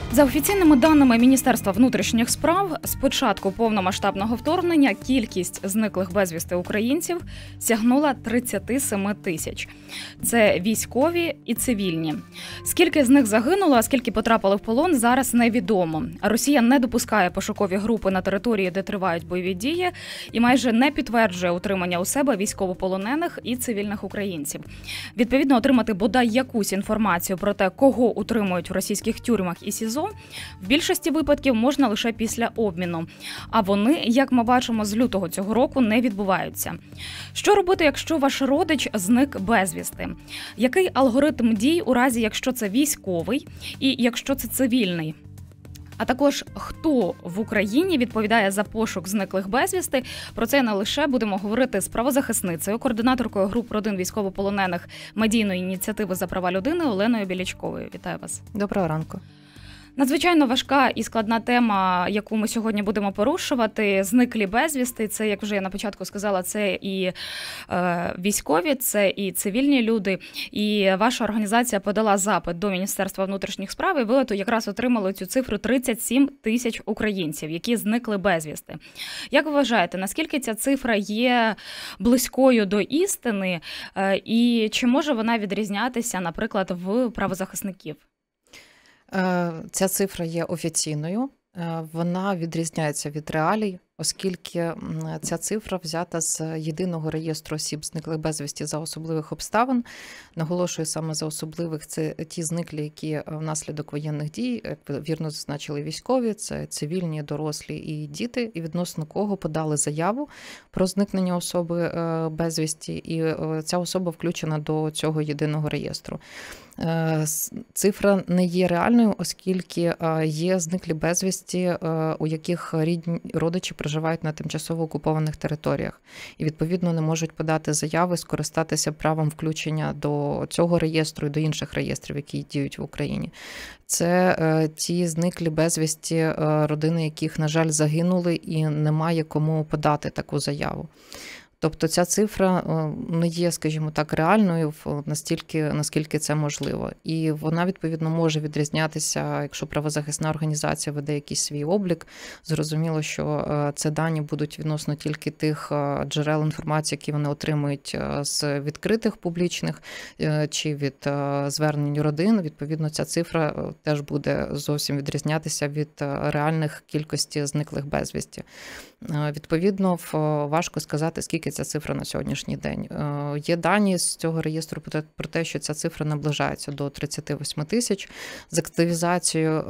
За офіційними даними Міністерства внутрішніх справ, з початку повномасштабного вторгнення кількість зниклих безвісти українців сягнула 37 тисяч. Це військові і цивільні. Скільки з них загинуло, а скільки потрапили в полон, зараз невідомо. Росія не допускає пошукові групи на території, де тривають бойові дії, і майже не підтверджує утримання у себе військовополонених і цивільних українців. Відповідно, отримати бодай якусь інформацію про те, кого утримують в російських тюрмах і СІЗО, в більшості випадків можна лише після обміну. А вони, як ми бачимо, з лютого цього року не відбуваються. Що робити, якщо ваш родич зник безвісти? Який алгоритм дій у разі, якщо це військовий і якщо це цивільний? А також, хто в Україні відповідає за пошук зниклих безвісти? Про це не лише будемо говорити з правозахисницею, координаторкою груп родин військовополонених медійної ініціативи «За права людини» Оленою Білячковою. Вітаю вас. Доброго ранку. Надзвичайно важка і складна тема, яку ми сьогодні будемо порушувати. Зниклі безвісти. Це, як вже я на початку сказала, це і військові, це і цивільні люди. І ваша організація подала запит до Міністерства внутрішніх справ, і ви якраз отримали цю цифру 37 тисяч українців, які зникли безвісти. Як ви вважаєте, наскільки ця цифра є близькою до істини, і чи може вона відрізнятися, наприклад, в правозахисників? Ця цифра є офіційною, вона відрізняється від реалій, оскільки ця цифра взята з єдиного реєстру осіб, зниклих безвісті за особливих обставин. Наголошую саме за особливих, це ті зниклі, які внаслідок воєнних дій, як ви вірно зазначили, військові, це цивільні, дорослі і діти, і відносно кого подали заяву про зникнення особи безвісті, і ця особа включена до цього єдиного реєстру. Цифра не є реальною, оскільки є зниклі безвісті, у яких рідні родичі проживають на тимчасово окупованих територіях і, відповідно, не можуть подати заяви, скористатися правом включення до цього реєстру і до інших реєстрів, які діють в Україні. Це ті зниклі безвісті, родини яких, на жаль, загинули і немає кому подати таку заяву. Тобто ця цифра не є, скажімо так, реальною наскільки це можливо. І вона, відповідно, може відрізнятися, якщо правозахисна організація веде якийсь свій облік. Зрозуміло, що це дані будуть відносно тільки тих джерел інформації, які вони отримують з відкритих публічних чи від звернень родин. Відповідно, ця цифра теж буде зовсім відрізнятися від реальних кількості зниклих безвісті. Відповідно, важко сказати, скільки ця цифра на сьогоднішній день. Є дані з цього реєстру про те, що ця цифра наближається до 38 тисяч. З активізацією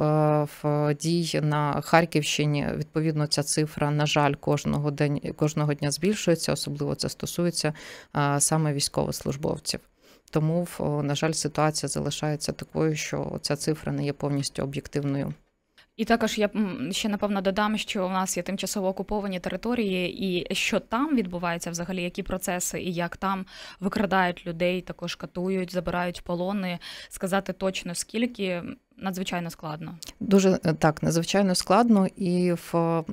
дій на Харківщині, відповідно, ця цифра, на жаль, кожного дня збільшується, особливо це стосується саме військовослужбовців. Тому, на жаль, ситуація залишається такою, що ця цифра не є повністю об'єктивною. І також я ще, напевно, додам, що у нас є тимчасово окуповані території, і що там відбувається взагалі, які процеси, і як там викрадають людей, також катують, забирають полони. Сказати точно скільки надзвичайно складно. Дуже так, надзвичайно складно. І в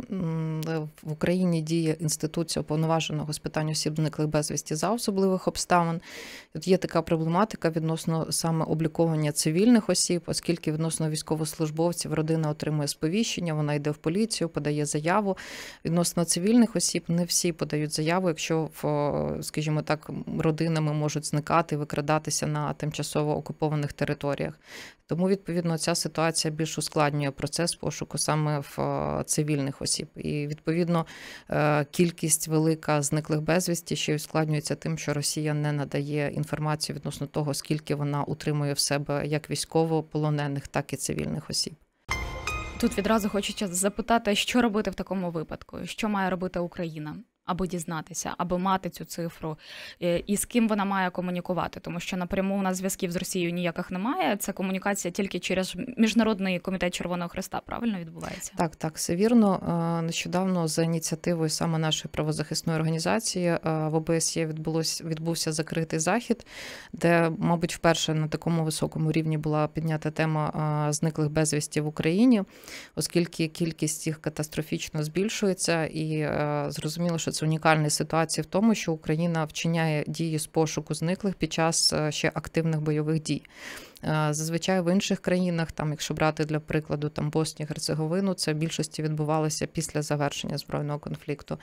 Україні діє інституція уповноваженого з питань осіб, зниклих безвісті за особливих обставин. Тут є така проблематика відносно саме обліковання цивільних осіб, оскільки відносно військовослужбовців родина отримує сповіщення, вона йде в поліцію, подає заяву. Відносно цивільних осіб не всі подають заяву, якщо, скажімо так, родинами можуть зникати, викрадатися на тимчасово окупованих територіях. Тому, відповідно, ця ситуація більш ускладнює процес пошуку саме в цивільних осіб. І, відповідно, кількість велика зниклих безвісті ще й ускладнюється тим, що Росія не надає інформацію відносно того, скільки вона утримує в себе як військовополонених, так і цивільних осіб. Тут відразу хочеться запитати, що робити в такому випадку? Що має робити Україна? Аби дізнатися, аби мати цю цифру, і з ким вона має комунікувати. Тому що напряму у нас зв'язків з Росією ніяких немає, це комунікація тільки через Міжнародний комітет Червоного Хреста, правильно відбувається? Так, все вірно. Нещодавно за ініціативою саме нашої правозахисної організації в ОБСЄ відбувся закритий захід, де, мабуть, вперше на такому високому рівні була піднята тема зниклих безвісті в Україні, оскільки кількість їх катастрофічно збільшується, і зрозуміло, що українець унікальний ситуації в тому, що Україна вчиняє дії з пошуку зниклих під час ще активних бойових дій. Зазвичай в інших країнах, там, якщо брати для прикладу там Боснію, Герцеговину, це в більшості відбувалося після завершення збройного конфлікту.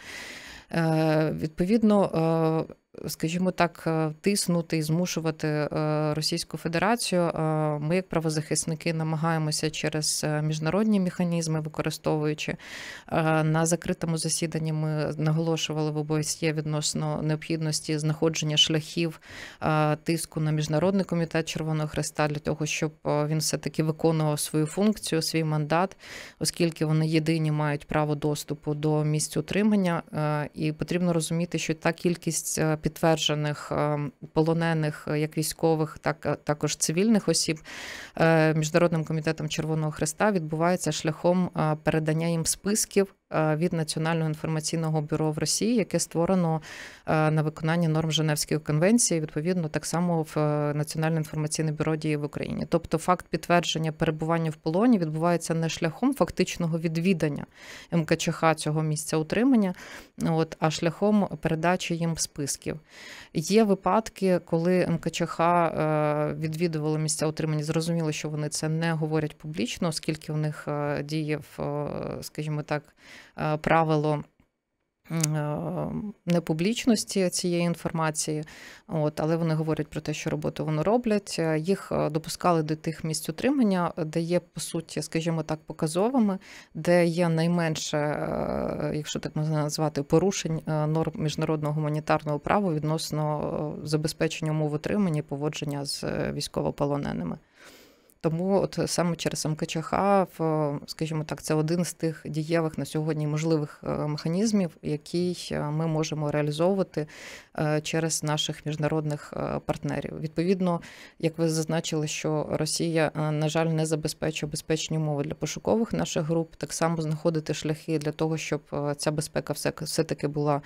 Відповідно, скажімо так, тиснути і змушувати Російську Федерацію, ми як правозахисники намагаємося через міжнародні механізми, використовуючи. На закритому засіданні ми наголошували в ОБСЄ відносно необхідності знаходження шляхів тиску на Міжнародний комітет Червоного Хреста для того, щоб він все-таки виконував свою функцію, свій мандат, оскільки вони єдині мають право доступу до місць утримання. І потрібно розуміти, що та кількість підтверджених полонених, як військових, так також цивільних осіб Міжнародним комітетом Червоного Хреста відбувається шляхом передання їм списків від Національного інформаційного бюро в Росії, яке створено на виконання норм Женевської конвенції, відповідно, так само в Національне інформаційне бюро діє в Україні. Тобто факт підтвердження перебування в полоні відбувається не шляхом фактичного відвідання МКЧХ цього місця утримання, а шляхом передачі їм списків. Є випадки, коли МКЧХ відвідували місця утримання, зрозуміло, що вони це не говорять публічно, оскільки в них діє, скажімо так, правило непублічності цієї інформації, але вони говорять про те, що роботу вони роблять. Їх допускали до тих місць утримання, де є, по суті, скажімо так, показовими, де є найменше, якщо так можна назвати, порушень норм міжнародного гуманітарного права відносно забезпечення умов утримання і поводження з військовополоненими. Тому от саме через МКЧХ, скажімо так, це один з тих дієвих на сьогодні можливих механізмів, який ми можемо реалізовувати через наших міжнародних партнерів. Відповідно, як ви зазначили, що Росія, на жаль, не забезпечує безпечні умови для пошукових наших груп, так само знаходити шляхи для того, щоб ця безпека все-таки була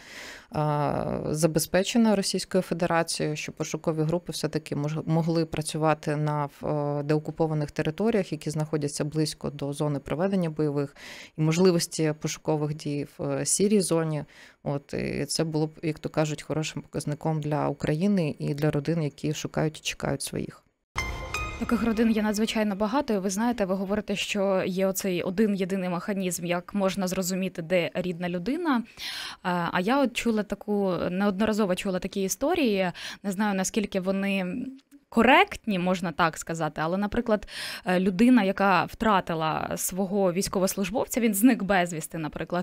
забезпечена Російською Федерацією, щоб пошукові групи все-таки могли працювати на деокупованих територіях, які знаходяться близько до зони проведення бойових, і можливості пошукових дій в сірій зоні. І це було б, як то кажуть, хорошим показником для України і для родин, які шукають і чекають своїх. Таких родин є надзвичайно багато, і ви знаєте, ви говорите, що є оцей один єдиний механізм, як можна зрозуміти, де рідна людина. А я от неодноразово чула такі історії, не знаю, наскільки вони коректні, можна так сказати, але, наприклад, людина, яка втратила свого військовослужбовця, він зник безвісти, наприклад,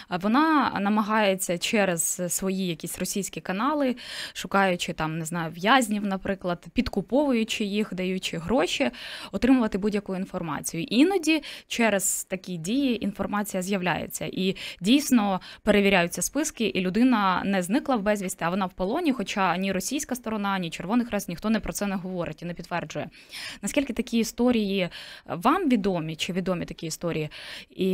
вона намагається через свої якісь російські канали, шукаючи там, не знаю, в'язнів, наприклад, підкуповуючи їх, даючи гроші, отримувати будь-яку інформацію. Іноді через такі дії інформація з'являється. І дійсно перевіряються списки, і людина не зникла в безвісти, а вона в полоні, хоча ні російська сторона, ні Червоний Хрест, ніхто не про це не говорить і не підтверджує. Наскільки такі історії вам відомі, чи відомі такі історії? І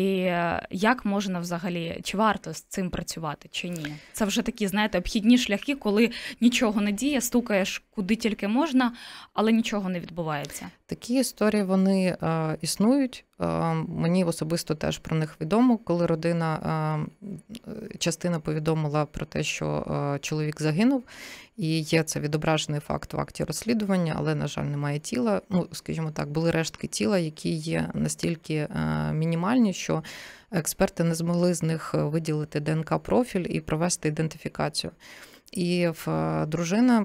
як можна взагалі, чи варто з цим працювати, чи ні? Це вже такі, знаєте, обхідні шляхи, коли нічого не діє, стукаєш куди тільки можна, але нічого не відбувається. Такі історії, вони існують. Мені особисто теж про них відомо, коли родина, частина повідомила про те, що чоловік загинув, і є це відображений факт в акті розслідування, але, на жаль, немає тіла. Скажімо так, були рештки тіла, які є настільки мінімальні, що експерти не змогли з них виділити ДНК-профіль і провести ідентифікацію. І дружина,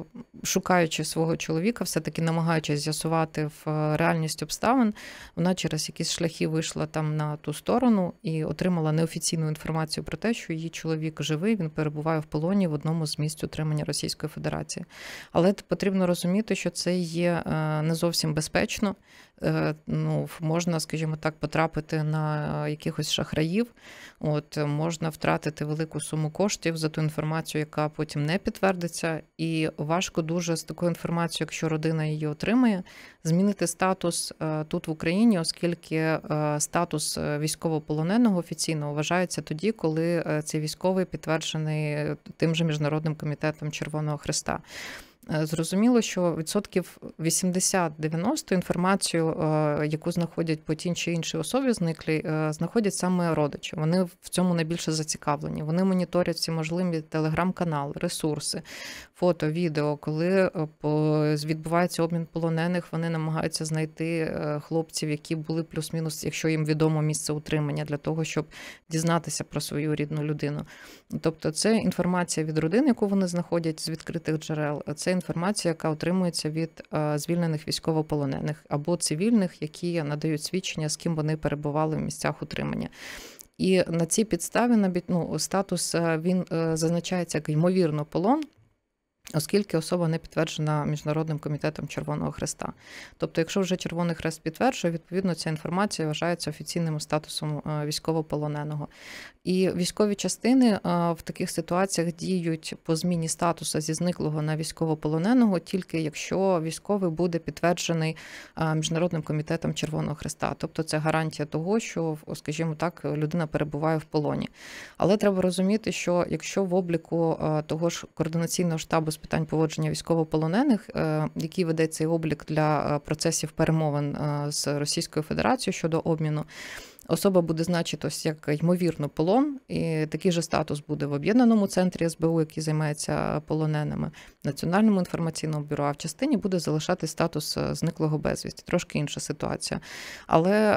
шукаючи свого чоловіка, все-таки намагаючись з'ясувати в реальність обставин, вона через якісь шляхи вийшла там на ту сторону і отримала неофіційну інформацію про те, що її чоловік живий, він перебуває в полоні в одному з місць утримання Російської Федерації. Але потрібно розуміти, що це є не зовсім безпечно. Можна, скажімо так, потрапити на якихось шахраїв, можна втратити велику суму коштів за ту інформацію, яка потім не підтвердиться, і важко дуже з такою інформацією, якщо родина її отримає, змінити статус тут в Україні, оскільки статус військовополоненого офіційно вважається тоді, коли цей військовий підтверджений тим же Міжнародним комітетом Червоного Хреста. Зрозуміло, що відсотків 80-90 інформацію, яку знаходять по тій чи іншій особі зниклій, знаходять саме родичі. Вони в цьому найбільше зацікавлені. Вони моніторять всі можливі телеграм-канали, ресурси, фото, відео. Коли відбувається обмін полонених, вони намагаються знайти хлопців, які були плюс-мінус, якщо їм відомо місце утримання, для того, щоб дізнатися про свою рідну людину. Тобто це інформація від родин, яку вони знаходять з відкритих джерел. Це інформація, яка отримується від звільнених військовополонених або цивільних, які надають свідчення, з ким вони перебували в місцях утримання. І на цій підставі статус він зазначається як ймовірно полон, оскільки особа не підтверджена Міжнародним комітетом Червоного Хреста. Тобто, якщо вже Червоний Хрест підтверджує, відповідно, ця інформація вважається офіційним статусом військовополоненого. І військові частини в таких ситуаціях діють по зміні статусу зі зниклого на військовополоненого, тільки якщо військовий буде підтверджений Міжнародним комітетом Червоного Хреста. Тобто це гарантія того, що, скажімо так, людина перебуває в полоні. Але треба розуміти, що якщо в обліку того ж координаційного штабу з питань поводження військовополонених, який веде цей облік для процесів перемовин з Російською Федерацією щодо обміну, особа буде значитись як ймовірно полон, і такий же статус буде в Об'єднаному центрі СБУ, який займається полоненими, Національному інформаційному бюро, а в частині буде залишати статус зниклого безвісті. Трошки інша ситуація. Але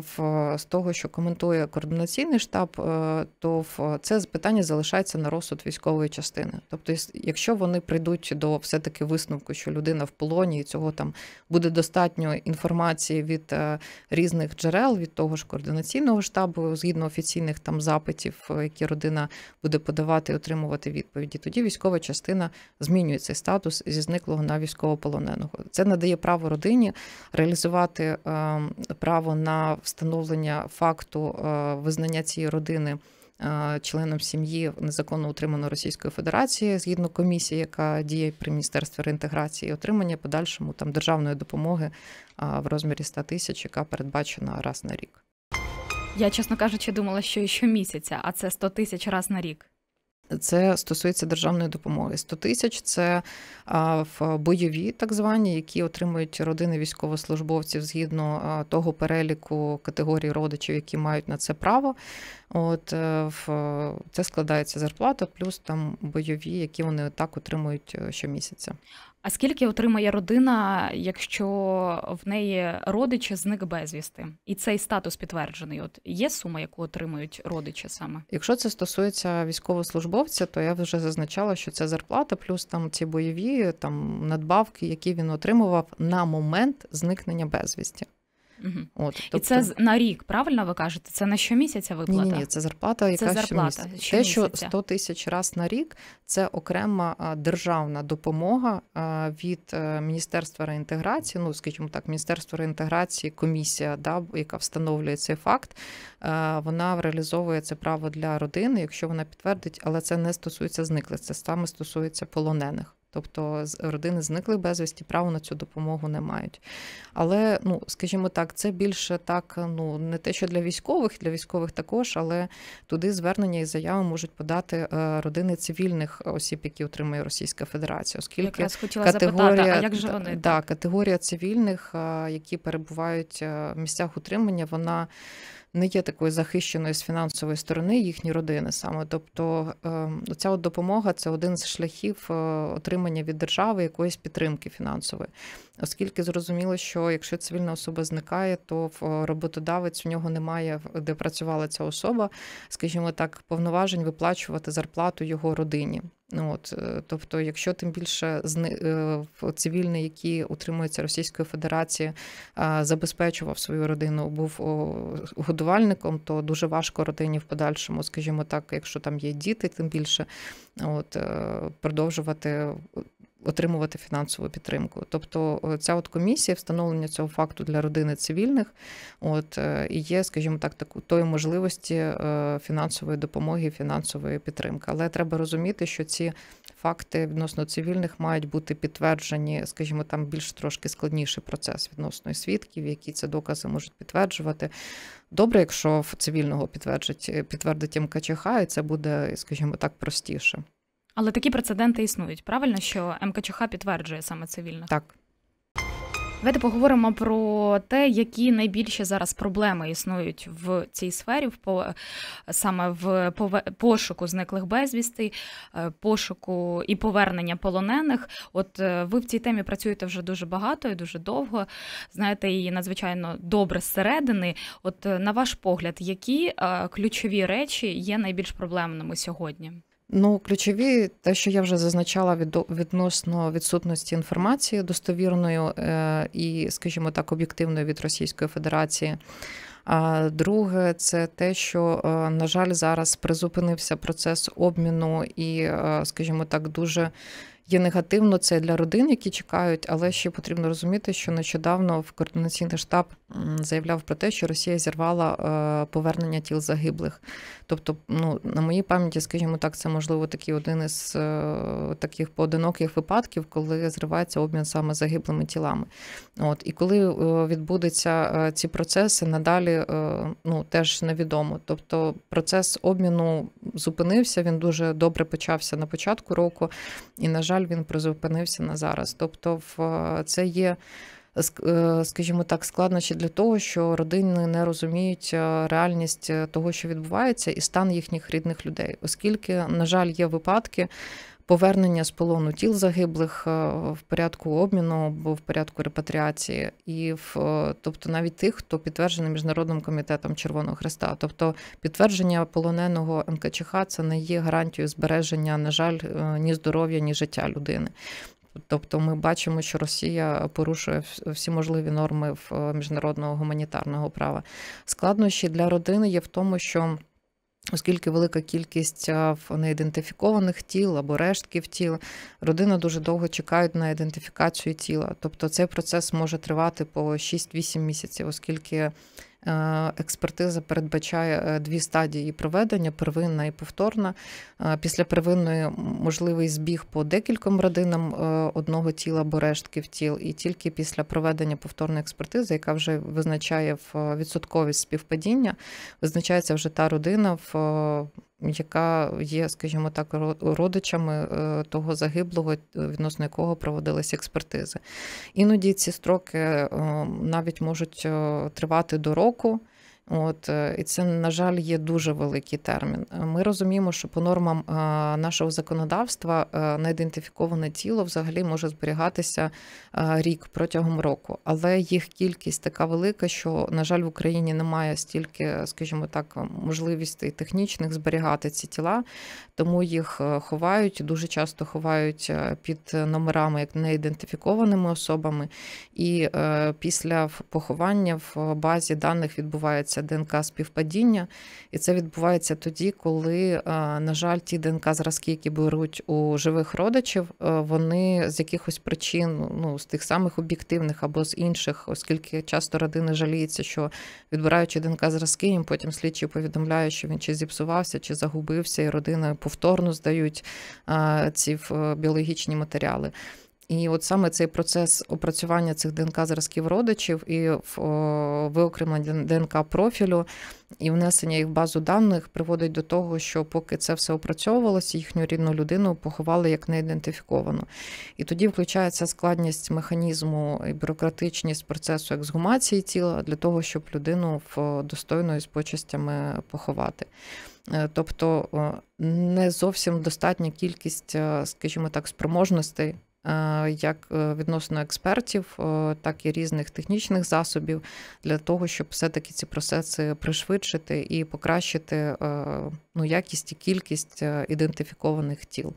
з того, що коментує координаційний штаб, то це питання залишається на розсуд військової частини. Тобто, якщо вони прийдуть до все-таки висновку, що людина в полоні, і цього там буде достатньо інформації від різних джерел, від того ж координаційного штабу, згідно офіційних там запитів, які родина буде подавати і отримувати відповіді, тоді військова частина змінює цей статус зі зниклого на військовополоненого. Це надає право родині реалізувати право на встановлення факту визнання цієї родини членом сім'ї незаконно утриманої Російської Федерації, згідно комісії, яка діє при Міністерстві реінтеграції, і отримання подальшому там державної допомоги в розмірі 100 тисяч, яка передбачена раз на рік. Я, чесно кажучи, думала, що і щомісяця, а це 100 тисяч раз на рік. Це стосується державної допомоги. 100 тисяч – це в бойові, так звані, які отримують родини військовослужбовців згідно того переліку категорій родичів, які мають на це право. Це складається зарплата, плюс там бойові, які вони так отримують щомісяця. А скільки отримає родина, якщо в неї родичі зник безвісти? І цей статус підтверджений. Є сума, яку отримують родичі саме? Якщо це стосується військовослужбовця, то я вже зазначала, що це зарплата, плюс там ці бойові там надбавки, які він отримував на момент зникнення безвісті. Угу. І це на рік, правильно ви кажете? Це на щомісяця виплата? Ні, це зарплата, яка щомісяця. Те, що 100 тисяч раз на рік, це окрема державна допомога від Міністерства реінтеграції, скажімо так, Міністерство реінтеграції, комісія, яка встановлює цей факт, вона реалізовує це право для родини, якщо вона підтвердить, але це не стосується зниклих, це саме стосується полонених. Тобто родини зниклих безвісті право на цю допомогу не мають. Але, скажімо так, це більше так, не те, що для військових також, але туди звернення і заяви можуть подати родини цивільних осіб, які отримує Російська Федерація. Оскільки якраз хотіла запитати, а як же вони? Категорія цивільних, які перебувають в місцях утримання, вона не є такою захищеною з фінансової сторони їхні родини саме. Тобто ця допомога – це один з шляхів отримання від держави якоїсь підтримки фінансової. Оскільки зрозуміло, що якщо цивільна особа зникає, то роботодавець, в нього немає, де працювала ця особа, скажімо так, повноважень виплачувати зарплату його родині. Тобто, якщо тим більше цивільний, який утримується Російською Федерацією, забезпечував свою родину, був годувальником, то дуже важко родині в подальшому, скажімо так, якщо там є діти, тим більше продовжувати отримувати фінансову підтримку. Тобто ця комісія встановлення цього факту для родини цивільних і є, скажімо так, тої можливості фінансової допомоги, фінансової підтримки. Але треба розуміти, що ці факти відносно цивільних мають бути підтверджені, скажімо, там більш трошки складніший процес відносно свідків, які ці докази можуть підтверджувати. Добре, якщо в цивільного підтвердить МКЧХ, і це буде, скажімо так, простіше. Але такі прецеденти існують, правильно, що МКЧХ підтверджує саме цивільних? Так. Давайте поговоримо про те, які найбільші зараз проблеми існують в цій сфері, саме в пошуку зниклих безвісти, пошуку і повернення полонених. От ви в цій темі працюєте вже дуже багато і дуже довго, знаєте її надзвичайно добре зсередини. От на ваш погляд, які ключові речі є найбільш проблемними сьогодні? Ключові, те, що я вже зазначала відносно відсутності інформації достовірної і, скажімо так, об'єктивної від Російської Федерації. А друге, це те, що, на жаль, зараз призупинився процес обміну і, скажімо так, дуже є негативно це для родин, які чекають, але ще потрібно розуміти, що нещодавно в координаційний штаб заявляв про те, що Росія зірвала повернення тіл загиблих. Тобто, на моїй пам'яті, скажімо так, це, можливо, такий один із таких поодиноких випадків, коли зривається обмін саме загиблими тілами. І коли відбудуться ці процеси, надалі теж невідомо. Тобто процес обміну зупинився, він дуже добре почався на початку року, і, на жаль, він призупинився на зараз. Тобто це є, скажімо так, складнощі для того, що родини не розуміють реальність того, що відбувається, і стан їхніх рідних людей. Оскільки, на жаль, є випадки повернення з полону тіл загиблих в порядку обміну або в порядку репатріації, і тобто навіть тих, хто підтверджений Міжнародним комітетом Червоного Хреста. Тобто підтвердження полоненого МКЧХ – це не є гарантією збереження, на жаль, ні здоров'я, ні життя людини. Тобто ми бачимо, що Росія порушує всі можливі норми міжнародного гуманітарного права. Складнощі для родини є в тому, що оскільки велика кількість неідентифікованих тіл або рештків тіл, родина дуже довго чекає на ідентифікацію тіла. Тобто цей процес може тривати по 6-8 місяців, оскільки експертиза передбачає дві стадії проведення: первинна і повторна. Після первинної можливий збіг по декільком родинам одного тіла або рештків тіл, і тільки після проведення повторної експертизи, яка вже визначає відсотковість співпадіння, визначається вже та родина, яка є, скажімо так, родичами того загиблого, відносно якого проводилися експертизи. Іноді ці строки навіть можуть тривати до року. І це, на жаль, є дуже великий термін. Ми розуміємо, що по нормам нашого законодавства неідентифіковане тіло взагалі може зберігатися рік, протягом року. Але їх кількість така велика, що, на жаль, в Україні немає стільки, скажімо так, можливостей технічних зберігати ці тіла, тому їх ховають, дуже часто ховають під номерами як неідентифікованими особами. І після поховання в базі даних відбувається ДНК-співпадіння, і це відбувається тоді, коли, на жаль, ті ДНК-зразки, які беруть у живих родичів, вони з якихось причин, з тих самих об'єктивних або з інших, оскільки часто родини жаліються, що відбираючи ДНК-зразки, їм потім слідчі повідомляють, що він чи зіпсувався, чи загубився, і родини повторно здають ці біологічні матеріали. І от саме цей процес опрацювання цих ДНК-зразків родичів і виокремлення ДНК-профілю і внесення їх в базу даних приводить до того, що поки це все опрацьовувалося, їхню рідну людину поховали як неідентифіковану. І тоді включається складність механізму і бюрократичність процесу ексгумації тіла для того, щоб людину достойно і з почестями поховати. Тобто не зовсім достатня кількість, скажімо так, спроможностей як відносно експертів, так і різних технічних засобів для того, щоб все-таки ці процеси пришвидшити і покращити якість і кількість ідентифікованих тіл.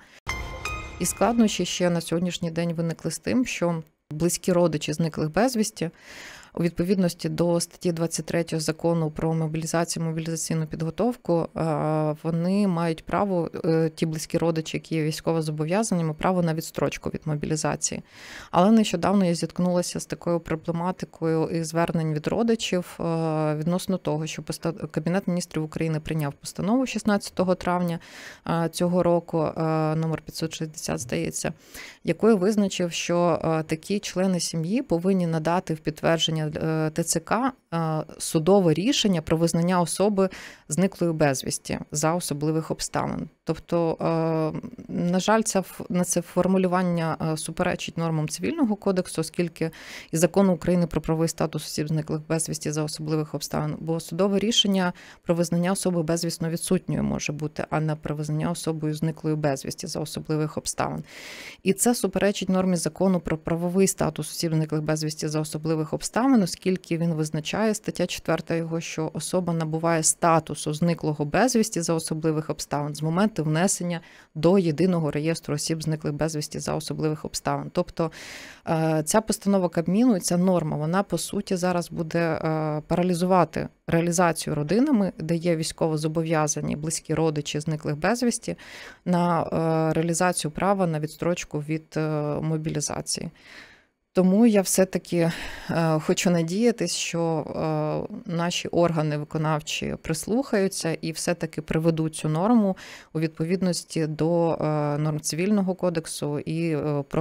І складнощі ще на сьогоднішній день виникли з тим, що близькі родичі зниклих безвісті у відповідності до статті 23 Закону про мобілізацію і мобілізаційну підготовку, вони мають право, ті близькі родичі, які є військовозобов'язаними, право на відстрочку від мобілізації. Але нещодавно я зіткнулася з такою проблематикою і звернень від родичів відносно того, що Кабінет міністрів України прийняв постанову 16 травня цього року, номер 560, здається, якою визначив, що такі члени сім'ї повинні надати в підтвердження ТЦК судове рішення про визнання особи зниклою безвісті за особливих обставин. Тобто, на жаль, це формулювання суперечить нормам Цивільного кодексу, оскільки і Закону України про правовий статус осіб, зниклих безвісті за особливих обставин, бо судове рішення про визнання особи безвісно відсутньою може бути, а не про визнання особою зниклою безвісті за особливих обставин. І це суперечить нормі Закону про правовий статус осіб, зниклих безвісті за особливих обставин, оскільки він визначає, стаття 4 його, що особа набуває статусу зниклого безвісті за особливих обставин з моменту внесення до єдиного реєстру осіб, зниклих безвісті за особливих обставин. Тобто ця постанова Кабміну і ця норма, вона по суті зараз буде паралізувати реалізацію родинами, де є військовозобов'язані близькі родичі зниклих безвісті, на реалізацію права на відстрочку від мобілізації. Тому я все-таки хочу надіятись, що наші органи виконавчі прислухаються і все-таки приведуть цю норму у відповідності до норм Цивільного кодексу і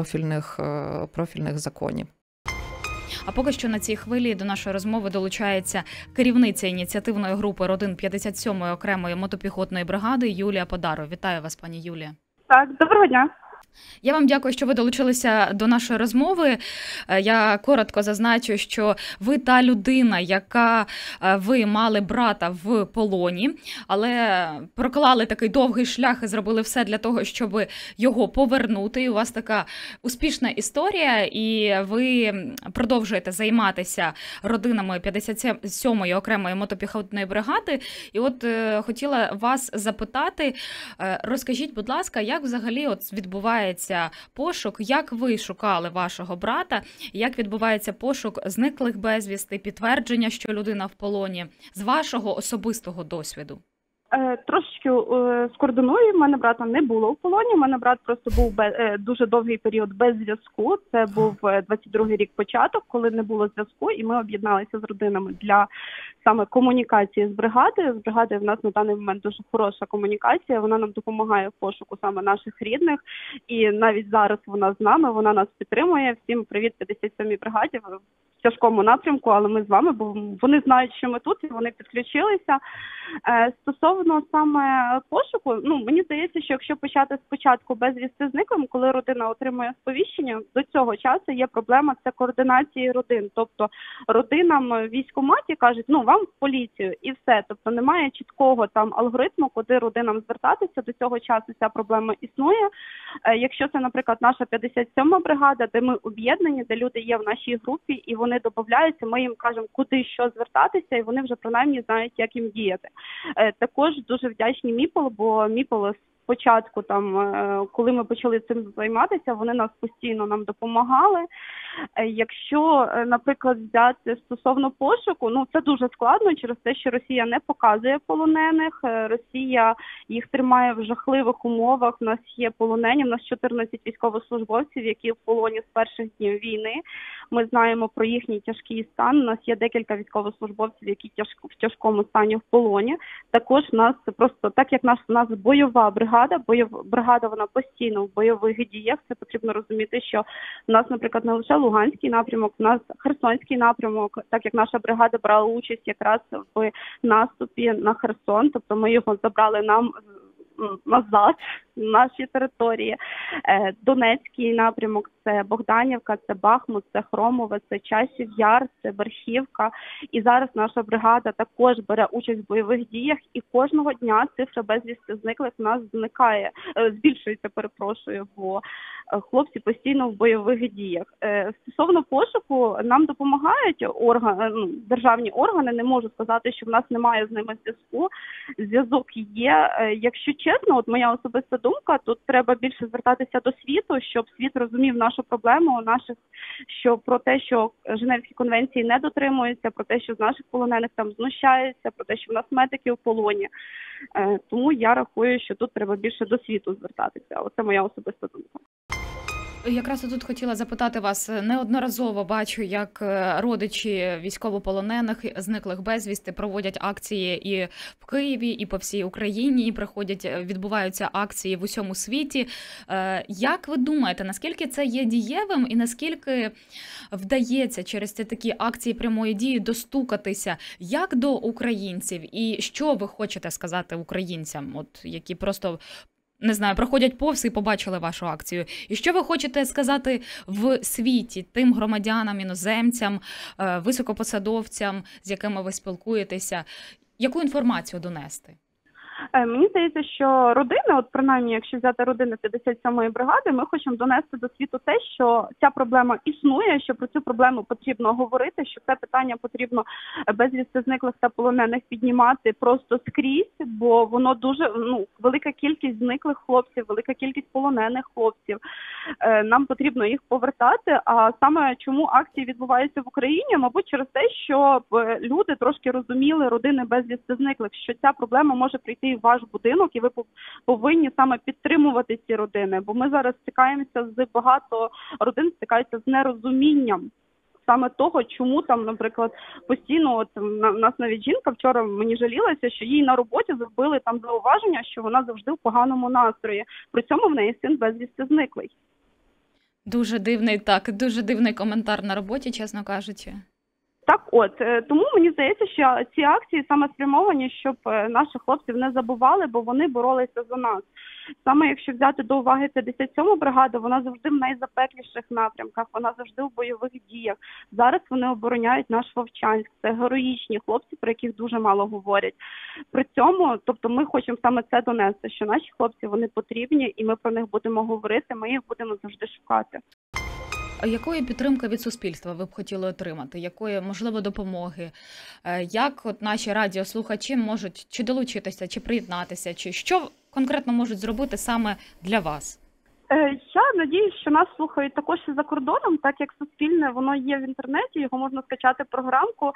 профільних законів. А поки що на цій хвилі до нашої розмови долучається керівниця ініціативної групи родин 57-ї окремої мотопіхотної бригади Юлія Подаров. Вітаю вас, пані Юлія. Так, доброго дня. Я вам дякую, що ви долучилися до нашої розмови. Я коротко зазначу, що ви та людина, яка ви мали брата в полоні, але проклали такий довгий шлях і зробили все для того, щоб його повернути. І у вас така успішна історія, і ви продовжуєте займатися родинами 57-ї окремої мотопіхотної бригади. І от хотіла вас запитати, розкажіть, будь ласка, як взагалі от відбувається пошук, як ви шукали вашого брата, як відбувається пошук зниклих безвісти, підтвердження, що людина в полоні, з вашого особистого досвіду? Трошечки скоординую. У мене брата не було в полоні. У мене брат просто був дуже довгий період без зв'язку. Це був 22-й рік початок, коли не було зв'язку, і ми об'єдналися з родинами для саме комунікації з бригадою. З бригадою в нас на даний момент дуже хороша комунікація. Вона нам допомагає в пошуку саме наших рідних. І навіть зараз вона з нами, вона нас підтримує. Всім привіт 57-й бригаді. В тяжкому напрямку, але ми з вами, бо вони знають, що ми тут, і вони підключилися. Стосовно саме пошуку, мені здається, що якщо почати спочатку безвісти зниклим, коли родина отримує сповіщення, до цього часу є проблема – це координації родин. Тобто родинам в військкоматі кажуть, вам в поліцію і все. Тобто немає чіткого там алгоритму, куди родинам звертатися. До цього часу ця проблема існує. Якщо це, наприклад, наша 57-ма бригада, де ми об'єднані, де люди є в нашій групі, і вони додаються, ми їм кажемо, куди, що звертатися, і вони вже принаймні знають, як їм діяти. Також дуже вдячні Міпол, бо Міпол спочатку, коли ми почали цим займатися, вони нас постійно нам допомагали. Якщо, наприклад, взяти стосовно пошуку, це дуже складно через те, що Росія не показує полонених, Росія їх тримає в жахливих умовах, у нас є полонені, у нас 14 військовослужбовців, які в полоні з перших днів війни. Ми знаємо про їхній тяжкий стан, у нас є декілька військовослужбовців, які в тяжкому стані в полоні. Також у нас просто, так як у нас бойова бригада, вона постійно в бойових діях, це потрібно розуміти, що у нас, наприклад, не лише Луганський напрямок, у нас Херсонський напрямок, так як наша бригада брала участь якраз в наступі на Херсон, тобто ми його забрали нам назад, наші території. Донецький напрямок – це Богданівка, це Бахмут, це Хромове, це Часів Яр, це Верхівка. І зараз наша бригада також бере участь в бойових діях, і кожного дня цифра безвісти зниклих в нас збільшується, бо хлопці постійно в бойових діях. Стосовно пошуку, нам допомагають державні органи, не можу сказати, що в нас немає з ними зв'язку. Зв'язок є. Якщо чесно, от моя особиста думка, тут треба більше звертатися до світу, щоб світ розумів нашу проблему, що про те, що Женевські конвенції не дотримуються, про те, що з наших полонених там знущаються, про те, що в нас медики в полоні. Тому я рахую, що тут треба більше до світу звертатися. Оце моя особиста думка. Якраз тут хотіла запитати вас, неодноразово бачу, як родичі військовополонених, зниклих безвісти, проводять акції і в Києві, і по всій Україні, і відбуваються акції в усьому світі. Як ви думаєте, наскільки це є дієвим і наскільки вдається через ці такі акції прямої дії достукатися як до українців? І що ви хочете сказати українцям, які просто не знаю, проходять повз і побачили вашу акцію. І що ви хочете сказати в світі тим громадянам, іноземцям, високопосадовцям, з якими ви спілкуєтеся? Яку інформацію донести? Мені здається, що родини, от принаймні, якщо взяти родини 57-ї бригади, ми хочемо донести до світу те, що ця проблема існує, що про цю проблему потрібно говорити, що це питання потрібно безвісти зниклих та полонених піднімати просто скрізь, бо воно дуже, велика кількість зниклих хлопців, велика кількість полонених хлопців. Нам потрібно їх повертати, а саме чому акції відбуваються в Україні, мабуть, через те, що люди трошки розуміли, родини безвісти зниклих, що ця проблема може прийти в ваш будинок, і ви повинні саме підтримувати ці родини. Бо ми зараз стикаємося з багато родин, стикаються з нерозумінням саме того, чому там, наприклад, постійно, от у нас навіть жінка вчора мені жалілася, що їй на роботі зробили там зауваження, що вона завжди в поганому настрої. При цьому в неї син безвісти зниклий. Дуже дивний коментар на роботі, чесно кажучи. Так от, тому мені здається, що ці акції саме спрямовані, щоб наших хлопців не забували, бо вони боролися за нас. Саме якщо взяти до уваги 57-му бригаду, вона завжди в найзапекліших напрямках, вона завжди в бойових діях. Зараз вони обороняють наш Вовчанськ. Це героїчні хлопці, про яких дуже мало говорять. При цьому, тобто ми хочемо саме це донести, що наші хлопці, вони потрібні, і ми про них будемо говорити, ми їх будемо завжди шукати. Якої підтримки від суспільства ви б хотіли отримати? Якої, можливо, допомоги? Як от наші радіослухачі можуть чи долучитися, чи приєднатися, чи що конкретно можуть зробити саме для вас? Я надіюсь, що нас слухають також і за кордоном, так як Суспільне, воно є в інтернеті, його можна скачати програмку,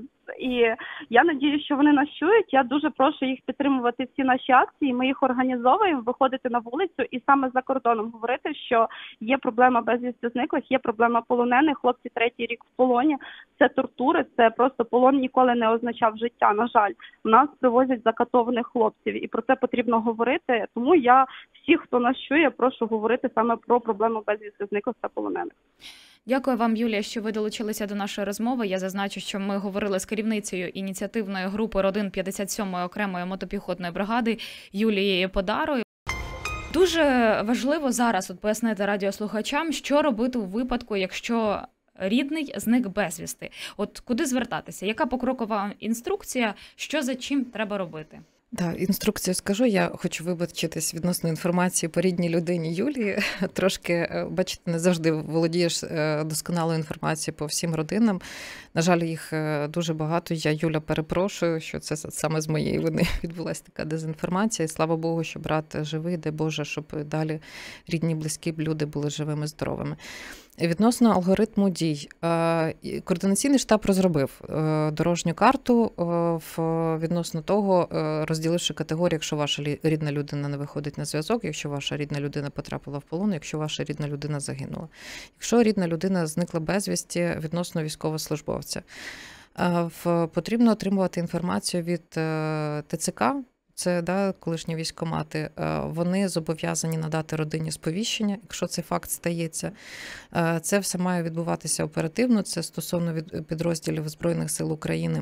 і я надіюсь, що вони нас чують. Я дуже прошу їх підтримувати всі наші акції, ми їх організовуємо, виходити на вулицю і саме за кордоном говорити, що є проблема безвісти зниклих, є проблема полонених, хлопці 3-й рік в полоні, це тортури, це просто полон ніколи не означав життя, на жаль. У нас привозять закатованих хлопців, і про це потрібно говорити, тому я всіх, хто нас чує, прошу говорити саме про проблему безвісти зниклих та полонених. Дякую вам, Юлія, що ви долучилися до нашої розмови. Я зазначу, що ми говорили з керівницею ініціативної групи родин 57-ї окремої мотопіхотної бригади Юлією Подарою. Дуже важливо зараз пояснити радіослухачам, що робити у випадку, якщо рідний зник безвісти. От куди звертатися? Яка покрокова інструкція, що за чим треба робити? Так, інструкцію скажу. Я хочу вибачитись відносно інформації по рідній людині Юлії. Трошки, бачите, не завжди володієш досконалою інформацією по всім родинам. На жаль, їх дуже багато. Я, Юля, перепрошую, що це саме з моєї вини відбулася така дезінформація. І слава Богу, що брат живий, дай Боже, щоб далі рідні, близькі люди були живими, здоровими. Відносно алгоритму дій. Координаційний штаб розробив дорожню карту відносно того, розділивши категорії, якщо ваша рідна людина не виходить на зв'язок, якщо ваша рідна людина потрапила в полон, якщо ваша рідна людина загинула. Якщо рідна людина зникла безвісті відносно військовослужбовця. Потрібно отримувати інформацію від ТЦК, це колишні військкомати, вони зобов'язані надати родині сповіщення, якщо цей факт стається. Це все має відбуватися оперативно, це стосовно підрозділів Збройних сил України.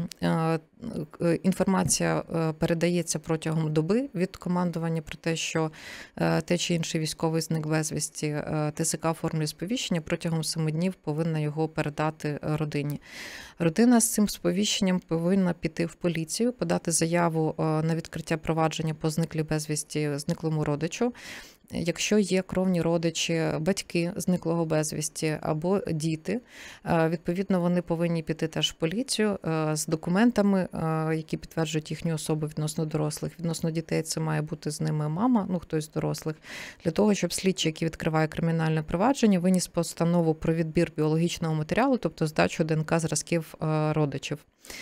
Інформація передається протягом доби від командування про те, що те чи інший військовий зник безвісті, ТСК оформлює сповіщення, протягом 7 днів повинна його передати родині. Родина з цим сповіщенням повинна піти в поліцію, подати заяву на відкриття провадження по зниклій безвісті зниклому родичу. Якщо є кровні родичі, батьки зниклого безвісті або діти, відповідно, вони повинні піти теж в поліцію з документами, які підтверджують їхню особу відносно дорослих. Відносно дітей це має бути з ними мама, хтось з дорослих, для того, щоб слідчий, який відкриває кримінальне провадження, виніс постанову про відбір біологічного матеріалу, тобто здачу ДНК-зразків родичів.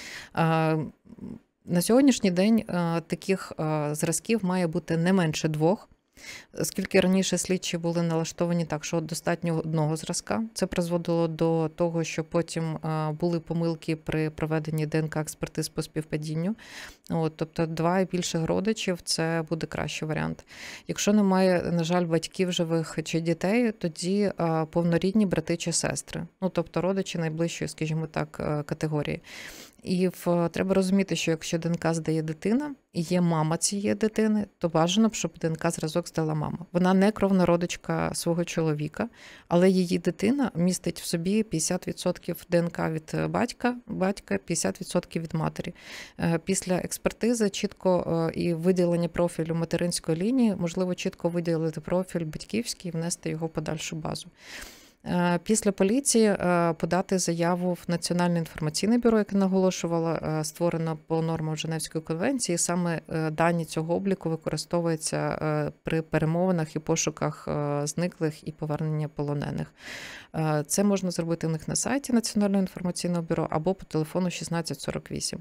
На сьогоднішній день таких зразків має бути не менше 2. Оскільки раніше слідчі були налаштовані так, що достатньо одного зразка, це призводило до того, що потім були помилки при проведенні ДНК-експертиз по співпадінню. Тобто 2 і більше родичів – це буде кращий варіант. Якщо немає, на жаль, батьків живих чи дітей, тоді повнорідні брати чи сестри. Тобто родичі найближчої, скажімо так, категорії. І треба розуміти, що якщо ДНК здає дитина, і є мама цієї дитини, то бажано б, щоб ДНК-зразок здала мама. Вона не кровна родичка свого чоловіка, але її дитина містить в собі 50% ДНК від батька, 50% від матері. Після експертизи чітко і виділення профілю материнської лінії, можливо, чітко виділити профіль батьківський і внести його в подальшу базу. Після поліції подати заяву в Національне інформаційне бюро, яке наголошувало, створено по нормам Женевської конвенції. Саме дані цього обліку використовуються при перемовинах і пошуках зниклих і повернення полонених. Це можна зробити в них на сайті Національного інформаційного бюро або по телефону 1648.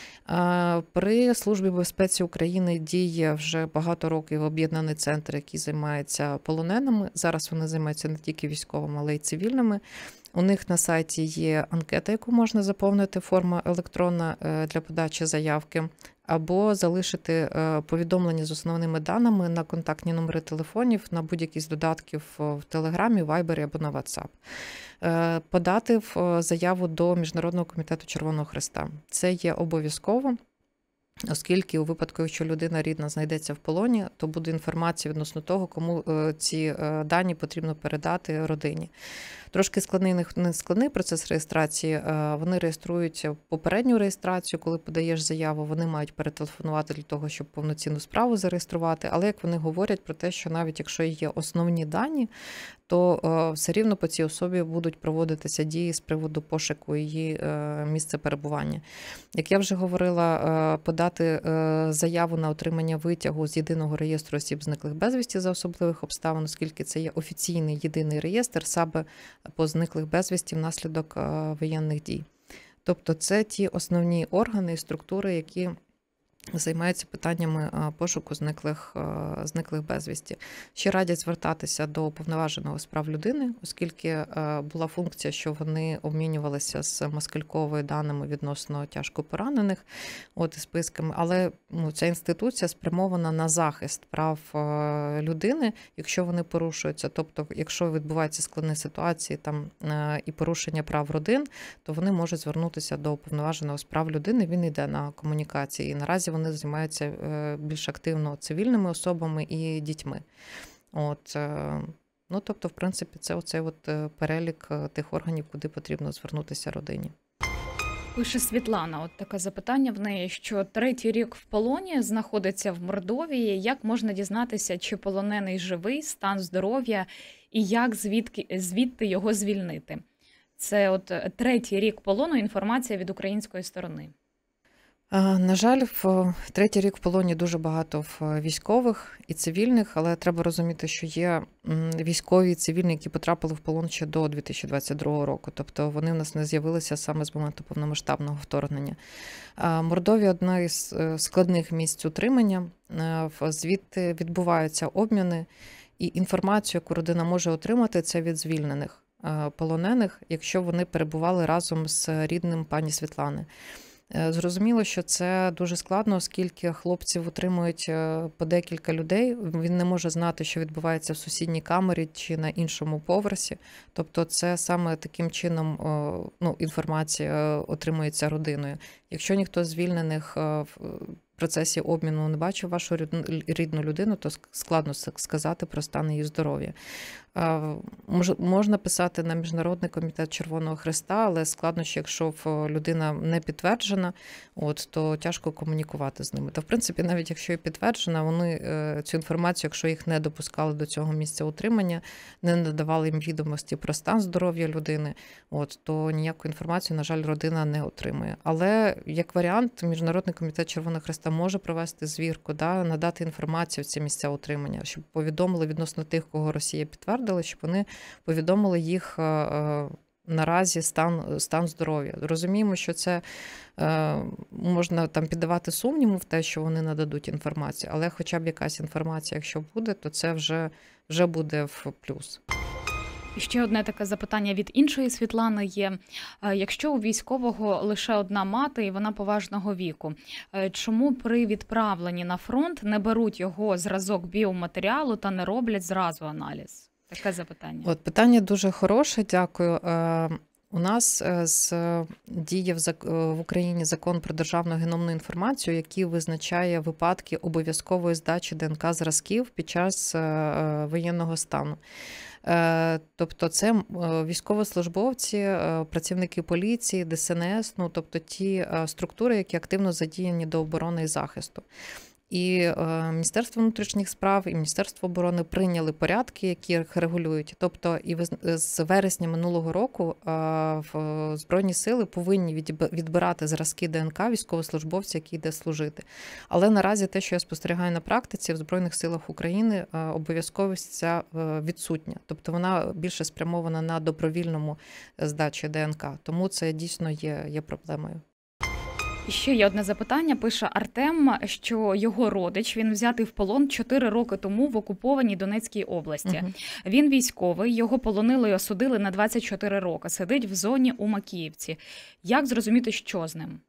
При Службі безпеці України діє вже багато років об'єднаний центр, який займається полоненими. Зараз вони займаються не тільки військовими, але й цивільними. У них на сайті є анкета, яку можна заповнити, форма електронна для подачі заявки, або залишити повідомлення з основними даними на контактні номери телефонів, на будь-які з додатків в Телеграмі, Вайбері або на WhatsApp. Подати заяву до Міжнародного комітету Червоного Хреста. Це є обов'язково, оскільки у випадку, якщо людина рідна знайдеться в полоні, то буде інформація відносно того, кому ці дані потрібно передати родині. Трошки складний процес реєстрації. Вони реєструють попередню реєстрацію, коли подаєш заяву, вони мають перетелефонувати для того, щоб повноцінну справу зареєструвати. Але як вони говорять про те, що навіть якщо є основні дані, то все рівно по цій особі будуть проводитися дії з приводу пошуку її місця перебування. Як я вже говорила, подати заяву на отримання витягу з єдиного реєстру осіб зниклих безвісті за особливих обставин, оскільки це є офіційний єдиний реєстр саме по зниклих безвісті внаслідок воєнних дій. Тобто це ті основні органи і структури, які займаються питаннями пошуку зниклих безвісті. Ще радять звертатися до уповноваженого з прав людини, оскільки була функція, що вони обмінювалися з Москальковою даними відносно тяжко поранених, і списками, але ця інституція спрямована на захист прав людини, якщо вони порушуються. Тобто, якщо відбуваються складні ситуації і порушення прав родин, то вони можуть звернутися до уповноваженого з прав людини, він йде на комунікації. І наразі вони займаються більш активно цивільними особами і дітьми. Тобто, в принципі, це оцей перелік тих органів, куди потрібно звернутися родині. Пише Світлана, таке запитання в неї, що 3-й рік в полоні, знаходиться в Мордовії. Як можна дізнатися, чи полонений живий, стан здоров'я і як звідти його звільнити? Це 3-й рік полону, інформація від української сторони. На жаль, в 3-й рік в полоні дуже багато військових і цивільних, але треба розуміти, що є військові і цивільні, які потрапили в полон ще до 2022 року. Тобто вони в нас не з'явилися саме з моменту повномасштабного вторгнення. Мордовія – одна із складних місць утримання. Звідти відбуваються обміни, і інформацію, яку родина може отримати, це від звільнених полонених, якщо вони перебували разом з рідним пані Світлани. Зрозуміло, що це дуже складно, оскільки хлопців утримують по декілька людей. Він не може знати, що відбувається в сусідній камері чи на іншому поверсі. Тобто це саме таким чином інформація отримується родиною. Якщо ніхто з звільнених в процесі обміну не бачив вашу рідну людину, то складно сказати про стан її здоров'я. Можна писати на Міжнародний комітет Червоного Хреста, але складно, що якщо людина не підтверджена, то тяжко комунікувати з ними. Та, в принципі, навіть якщо і підтверджена, вони цю інформацію, якщо їх не допускали до цього місця утримання, не надавали їм відомості про стан здоров'я людини, то ніяку інформацію, на жаль, родина не отримує. Але, як варіант, Міжнародний комітет Червоного Хреста може провести звірку, надати інформацію в ці місця утримання, щоб повідомили відносно тих, кого Росія підтвердила, щоб вони повідомили їх наразі стан здоров'я. Розуміємо, що це можна піддавати сумніву в те, що вони нададуть інформацію, але хоча б якась інформація, якщо буде, то це вже буде в плюс. І ще одне таке запитання від іншої Світлани є. Якщо у військового лише одна мати і вона поважного віку, чому при відправленні на фронт не беруть його зразок біоматеріалу та не роблять зразу аналіз? Таке запитання. Питання дуже хороше, дякую. У нас діє в Україні закон про державну геномну інформацію, який визначає випадки обов'язкової здачі ДНК-зразків під час воєнного стану. Тобто це військовослужбовці, працівники поліції, ДСНС, тобто ті структури, які активно задіяні до оборони і захисту. І Міністерство внутрішніх справ і Міністерство оборони прийняли порядки, які їх регулюють. Тобто і з вересня минулого року Збройні сили повинні відбирати зразки ДНК військовослужбовця, який йде служити. Але наразі те, що я спостерігаю на практиці, в Збройних силах України обов'язковість ця відсутня. Тобто вона більше спрямована на добровільному здачі ДНК. Тому це дійсно є проблемою. І ще є одне запитання. Пише Артем, що його родич, він взятий в полон 4 роки тому в окупованій Донецькій області. Угу. Він військовий, його полонили і осудили на 24 роки. Сидить в зоні у Макіївці. Як зрозуміти, що з ним?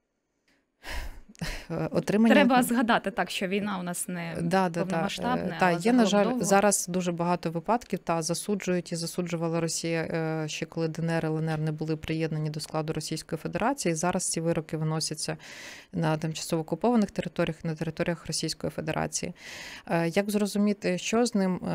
Треба згадати так, що війна у нас не повномасштабна. Є, на жаль, довго. Зараз дуже багато випадків, засуджують і засуджувала Росія ще коли ДНР, ЛНР не були приєднані до складу Російської Федерації. Зараз ці вироки виносяться на тимчасово окупованих територіях, на територіях Російської Федерації. Як зрозуміти, що з ним?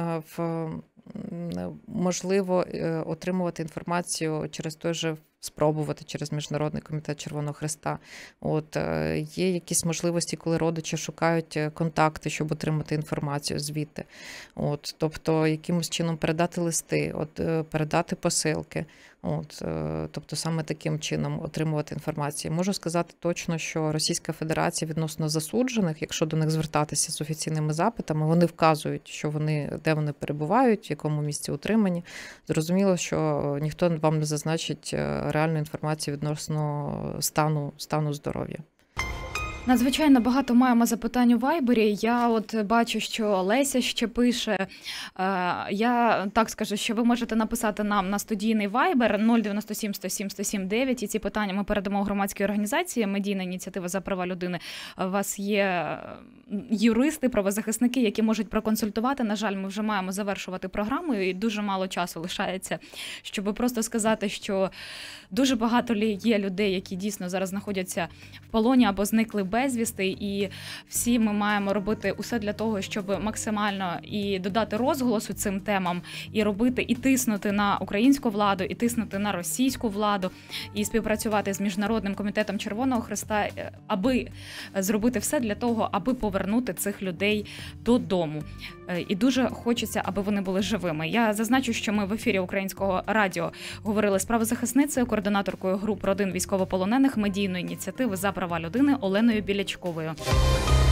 Можливо, отримувати інформацію через той же спробувати через Міжнародний комітет Червоного Хреста. Є якісь можливості, коли родичі шукають контакти, щоб отримати інформацію звідти. Тобто, якимось чином передати листи, передати посилки. Тобто, саме таким чином отримувати інформацію. Можу сказати точно, що Російська Федерація відносно засуджених, якщо до них звертатися з офіційними запитами, вони вказують, що де вони перебувають, в якому місці утримані. Зрозуміло, що ніхто вам не зазначить реальну інформацію відносно стану здоров'я. Надзвичайно багато маємо запитань у Вайбері. Я бачу, що Леся ще пише. Я так скажу, що ви можете написати нам на студійний Вайбер 097 107 107 9, і ці питання ми передамо громадській організації «Медійна ініціатива за права людини». У вас є юристи, правозахисники, які можуть проконсультувати. На жаль, ми вже маємо завершувати програму, і дуже мало часу лишається, щоб просто сказати, що дуже багато є людей, які дійсно зараз знаходяться в полоні або зникли безвісти, і всі ми маємо робити усе для того, щоб максимально і додати розголосу цим темам, і робити, і тиснути на українську владу, і тиснути на російську владу, і співпрацювати з Міжнародним комітетом Червоного Хреста, аби зробити все для того, аби повернути цих людей додому. І дуже хочеться, аби вони були живими. Я зазначу, що ми в ефірі Українського радіо говорили з правозахисницею, координаторкою груп родин військовополонених медійної ініціативи за права людини Оленою Білячковою.